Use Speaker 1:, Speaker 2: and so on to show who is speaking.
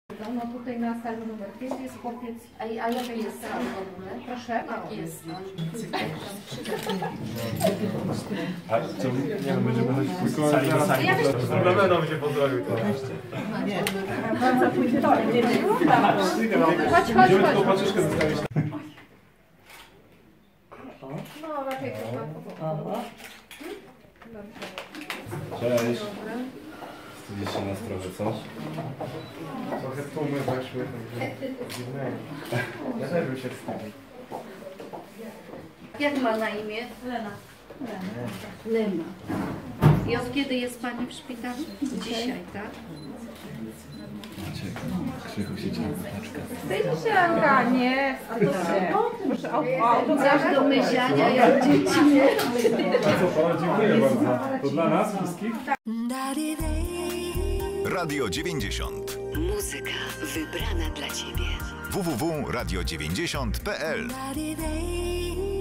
Speaker 1: No tutaj na sali numer 5 jest chłopiec.
Speaker 2: A jaki jest stan w ogóle?
Speaker 1: Proszę?
Speaker 2: Jaki jest stan?
Speaker 3: A co, nie wiem, będziemy chodzić po sali do sali.
Speaker 4: Na pewno by się pozdrowił.
Speaker 1: Bardzo pójdzie to. Chodź.
Speaker 3: Będziemy tylko paczeczkę zostawić.
Speaker 1: No raczej chyba.
Speaker 3: Cześć. Wstydzisz się nas trochę, co?
Speaker 4: Trochę tłumy weszły. Ja też bym się wstydził.
Speaker 2: Jak ma na imię? Lena. I od kiedy jest Pani w szpitalu? Dzisiaj, tak?
Speaker 3: Krzychu się dzieje paczka.
Speaker 1: Tysiąca, nie. Proszę o
Speaker 2: Coś do myziania jak dzieci, nie?
Speaker 3: A co pana, dziękuję bardzo. To dla nas wszystkich?
Speaker 5: Radio 90.
Speaker 6: Muzyka wybrana dla Ciebie.
Speaker 5: www.radio90.pl